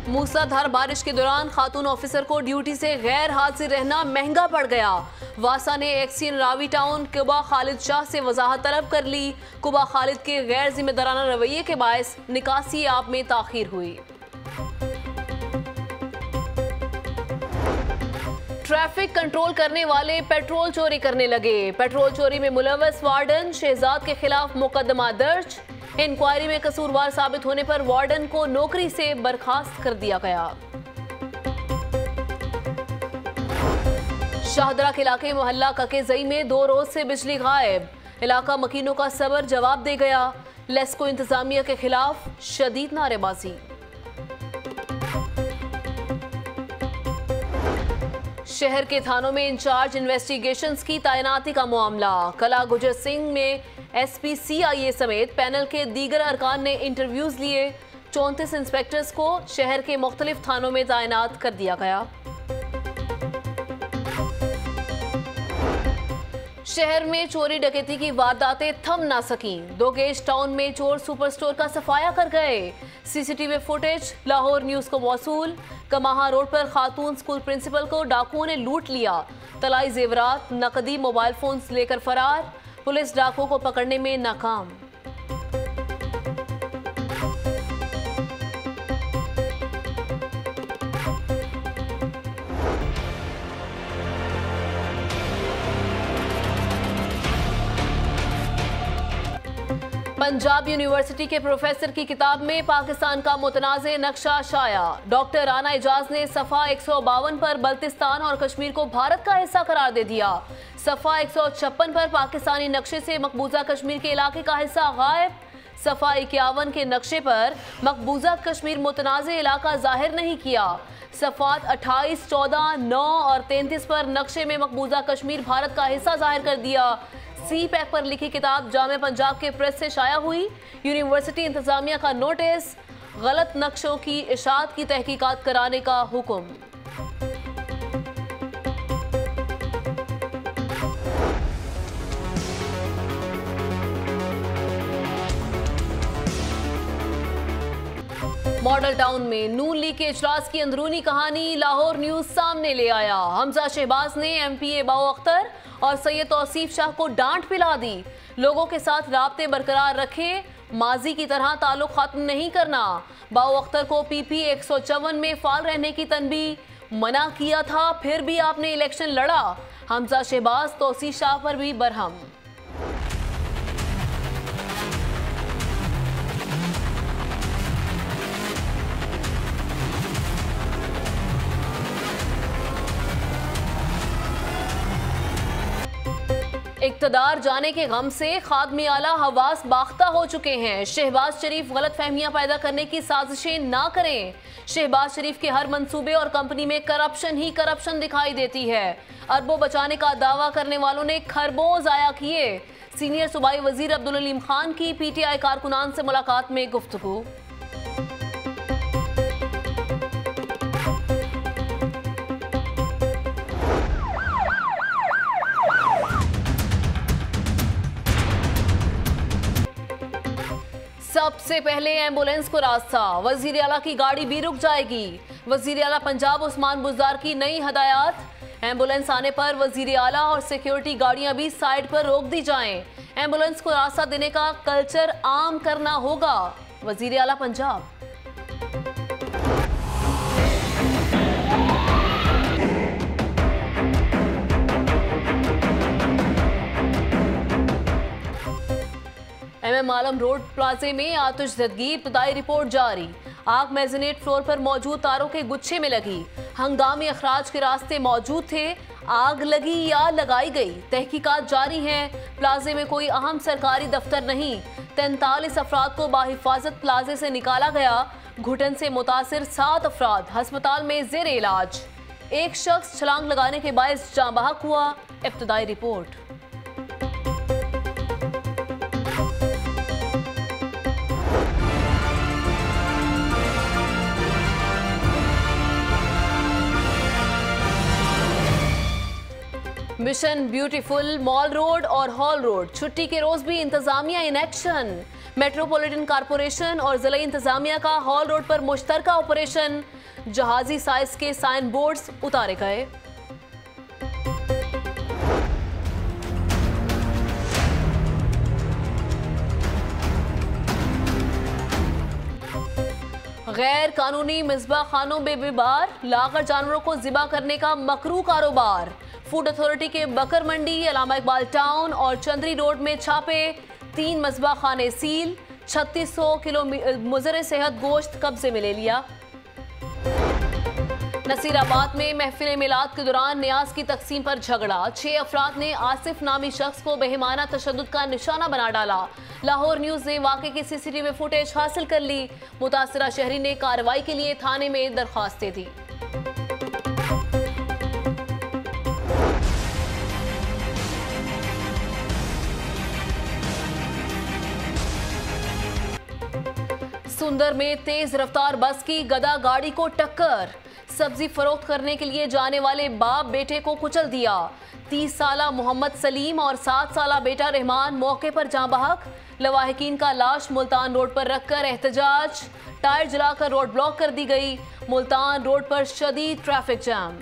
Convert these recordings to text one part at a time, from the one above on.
मूसलाधार बारिश के दौरान खातून ऑफिसर को ड्यूटी से गैर हाजिर रहना महंगा पड़ गया। वासा ने एक्सियन रावी टाउन कुबा खालिद शाह से वजाहत तलब कर ली। कुबा खालिद के गैर जिम्मेदाराना रवैये के बायस निकासी आब में ताखीर हुई। ट्रैफिक कंट्रोल करने वाले पेट्रोल चोरी करने लगे। पेट्रोल चोरी में मुलव्वस वार्डन शहजाद के खिलाफ मुकदमा दर्ज। इंक्वायरी में कसूरवार साबित होने पर वार्डन को नौकरी से बर्खास्त कर दिया गया। शाहदरा के इलाके मोहल्ला ककेजई में 2 रोज से बिजली गायब। इलाका मकीनों का सबर जवाब दे गया। लेस्को इंतजामिया के खिलाफ शदीद नारेबाजी। शहर के थानों में इंचार्ज इन्वेस्टिगेशंस की तैनाती का मामला। कला गुजर सिंह में SPCIA समेत पैनल के दीगर अरकान ने इंटरव्यूज लिए। 34 इंस्पेक्टर्स को शहर के मुख्तलिफ थानों में तैनात कर दिया गया। शहर में चोरी डकैती की वारदातें थम ना सकीं। 2 गेज टाउन में चोर सुपर स्टोर का सफाया कर गए। CCTV फुटेज लाहौर न्यूज को मौसूल। कमाहा रोड पर खातून स्कूल प्रिंसिपल को डाकुओं ने लूट लिया। तलाई जेवरात नकदी मोबाइल फोन्स लेकर फरार। पुलिस डाकुओं को पकड़ने में नाकाम। पंजाब यूनिवर्सिटी के प्रोफेसर की किताब में पाकिस्तान का मुतनाज़े नक्शा शाया। डॉक्टर राना एजाज ने सफ़ा 152 पर बल्तिस्तान और कश्मीर को भारत का हिस्सा करार दे दिया। सफ़ा 156 पर पाकिस्तानी नक्शे से मकबूजा कश्मीर के इलाके का हिस्सा गायब। सफ़ा 51 के नक्शे पर मकबूजा कश्मीर मुतनाज़े इलाका जाहिर नहीं किया। सफ़ात 28, 14, 9 और 33 पर नक्शे में मकबूजा कश्मीर भारत का हिस्सा जाहिर कर दिया। CPAC पर लिखी किताब जामे पंजाब के प्रेस से शाया हुई। यूनिवर्सिटी इंतजामिया का नोटिस। गलत नक्शों की इशाअत की तहकीकात कराने का हुक्म। मॉडल टाउन में नून लीग के इजलास की अंदरूनी कहानी लाहौर न्यूज सामने ले आया। हमजा शहबाज ने MPA बाओ अख्तर और सैयद तौसीफ शाह को डांट पिला दी। लोगों के साथ राब्ते बरकरार रखे, माजी की तरह ताल्लुक खत्म नहीं करना। बाओ अख्तर को PP 154 में फाल रहने की तनबीह। मना किया था फिर भी आपने इलेक्शन लड़ा। हमजा शहबाज तौसीफ शाह पर भी बरहम। इक़्तिदार जाने के गम से खादमे आला हवास बाख्ता हो चुके हैं। शहबाज शरीफ गलत फहमियां पैदा करने की साजिशें ना करें। शहबाज शरीफ के हर मंसूबे और कंपनी में करप्शन ही करप्शन दिखाई देती है। अरबों बचाने का दावा करने वालों ने खरबों जाया किए। सीनियर सूबाई वजीर अब्दुल-अलीम-खान की PTI कारकुनान से मुलाकात में गुफ्तगू। सबसे पहले एम्बुलेंस को रास्ता। वजीर आला की गाड़ी भी रुक जाएगी। वजीर आला पंजाब उस्मान-बुज़दार की नई हदायत। एम्बुलेंस आने पर वजीर आला और सिक्योरिटी गाड़ियां भी साइड पर रोक दी जाएं। एम्बुलेंस को रास्ता देने का कल्चर आम करना होगा। वजीर आला पंजाब। MM आलम रोड प्लाजे में आतिशज़दगी। इब्तदाई रिपोर्ट जारी। आग मेज़नेट फ्लोर पर मौजूद तारों के गुच्छे में लगी। हंगामी अखराज के रास्ते मौजूद थे। आग लगी या लगाई गई, तहकीकात जारी हैं। प्लाजे में कोई अहम सरकारी दफ्तर नहीं। 43 अफराद को बाहिफाजत प्लाजे से निकाला गया। घुटन से मुतासिर 7 अफराद हस्पताल में जेर इलाज। एक शख्स छलांग लगाने के बायस जाँ बहक हुआ। इब्तदाई report. Mission beautiful, mall road और हॉल रोड छुट्टी के रोज भी इंतजामिया इन एक्शन। मेट्रोपॉलिटन कॉरपोरेशन और जिला इंतजामिया का हॉल रोड पर मुश्तरका ऑपरेशन, जहाजी साइज के साइन बोर्ड्स उतारे गए। गैर कानूनी मिसबा खानों में बेबार, लाकर जानवरों को जिबा करने का मकरू कारोबार। फूड अथॉरिटी के बकर मंडी, अलामा इकबाल टाउन और चंद्री रोड में छापे, 3 मसबा खाने सील, 3600 किलो मुजरे सेहत गोश्त कब्जे में ले लिया। नसीराबाद में महफिल मिलाद के दौरान न्याज की तकसीम पर झगड़ा, 6 अफराद ने आसिफ नामी शख्स को बेहिमाना तशद्दुद का निशाना बना डाला। लाहौर न्यूज ने वाक़े की सीसीटीवी फुटेज हासिल कर ली। मुतासिरा शहरी ने कार्रवाई के लिए थाने में दरखास्तें दी। सुंदर में तेज रफ्तार बस की गदा गाड़ी को टक्कर, सब्जी फरोख्त करने के लिए जाने वाले बाप बेटे को कुचल दिया। 30 साला मोहम्मद सलीम और 7 साला बेटा रहमान मौके पर जाँ बहक। लवाहिकीन का लाश मुल्तान रोड पर रखकर एहतजाज, टायर जलाकर रोड ब्लॉक कर दी गई। मुल्तान रोड पर शदीद ट्रैफिक जाम।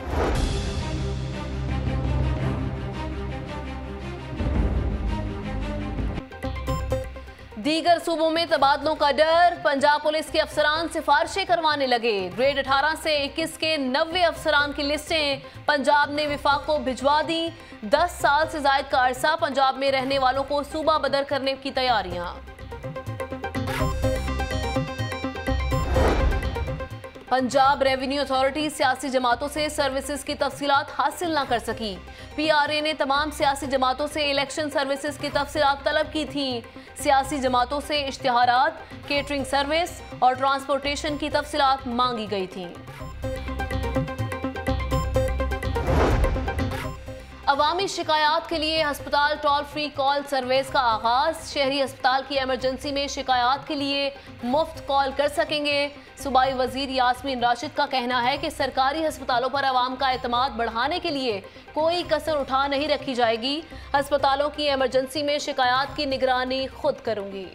दीगर सूबों में तबादलों का डर, पंजाब पुलिस के अफसरान सिफारिशें करवाने लगे। ग्रेड 18 से 21 के 90 अफसरान की लिस्टें पंजाब ने विफाक को भिजवा दी। 10 साल से जायद का अरसा पंजाब में रहने वालों को सूबा बदर करने की तैयारियां। पंजाब रेवेन्यू अथॉरिटी सियासी जमातों से सर्विसेज की तफसीलात हासिल न कर सकी। PRA ने तमाम सियासी जमातों से इलेक्शन सर्विसेज की तफसीलात तलब की थी। सियासी जमातों से इश्तिहारात, केटरिंग सर्विस और ट्रांसपोर्टेशन की तफसीलात मांगी गई थी। अवामी शिकायत के लिए अस्पताल टोल फ्री कॉल सर्विस का आगाज, शहरी अस्पताल की इमरजेंसी में शिकायत के लिए मुफ्त कॉल कर सकेंगे। सूबाई वजीर यास्मीन-राशिद का कहना है कि सरकारी अस्पतालों पर आवाम का एतमाद बढ़ाने के लिए कोई कसर उठा नहीं रखी जाएगी। अस्पतालों की इमरजेंसी में शिकायत की निगरानी खुद करूंगी।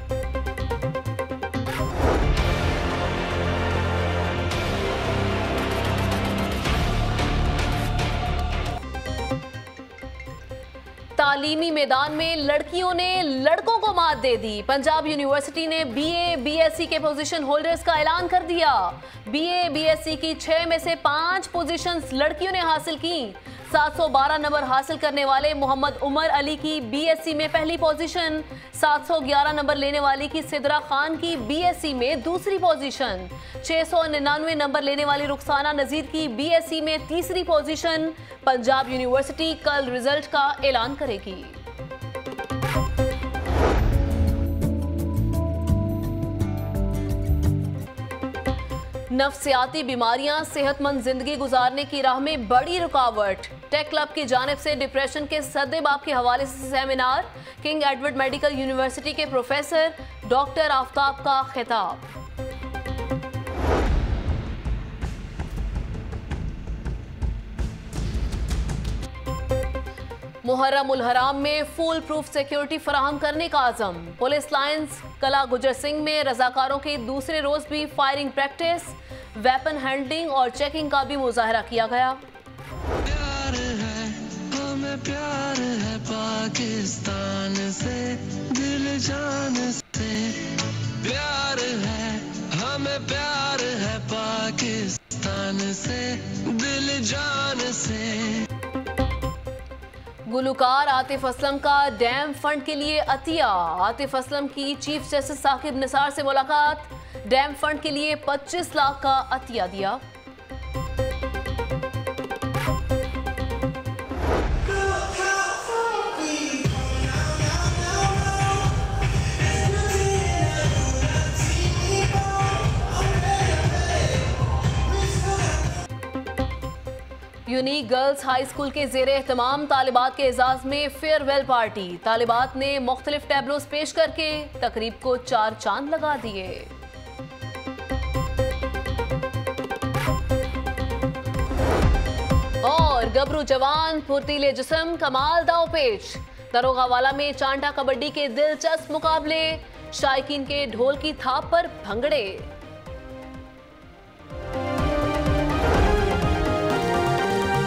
तालीमी मैदान में लड़कियों ने लड़कों को मात दे दी। पंजाब यूनिवर्सिटी ने BA BSc के पोजीशन होल्डर्स का ऐलान कर दिया। BA BSc की 6 में से 5 पोजीशंस लड़कियों ने हासिल की। 712 नंबर हासिल करने वाले मोहम्मद उमर अली की BSc में पहली पोजीशन, 711 नंबर लेने वाली की सिदरा खान की BSc में दूसरी पोजीशन, 699 नंबर लेने वाली रुखसाना नजीर की BSc में तीसरी पोजीशन। पंजाब यूनिवर्सिटी कल रिजल्ट का ऐलान करेगी। नफ्सियाती बीमारियां सेहतमंद जिंदगी गुजारने की राह में बड़ी रुकावट। टेक क्लब की जानिब से डिप्रेशन के सद्देबाब के हवाले से seminar, king Edward medical university के प्रोफेसर डॉक्टर आफ्ताब का खिताब। मुहर्रम उल हराम में फुल प्रूफ सिक्योरिटी फराहम करने का आज़म। पुलिस लाइन्स कला गुजर सिंह में रजाकारों के दूसरे रोज भी फायरिंग प्रैक्टिस, वेपन हैंडलिंग और चेकिंग का भी मुजाहरा किया गया। प्यार है, हमें प्यार है पाकिस्तान से, दिल जान से प्यार है, हमें प्यार है पाकिस्तान से, दिल जान से। गुलकार आतिफ असलम का डैम फंड के लिए अतिया। आतिफ असलम की चीफ जस्टिस साकिब निसार से मुलाकात, डैम फंड के लिए 25 लाख का अतिया दिया। यूनिक गर्ल्स हाई स्कूल के ज़ेरे एहतमाम तालिबात के एजाज में फेयरवेल पार्टी। तालिबात ने मुख्तलिफ टैबलोस पेश करके तकरीब को 4 चांद लगा दिए। और गबरू जवान फुर्तीले जिस्म कमाल दाव पेच। दरोगावाला में चांटा कबड्डी के दिलचस्प मुकाबले, शायकीन के ढोल की थाप पर भंगड़े।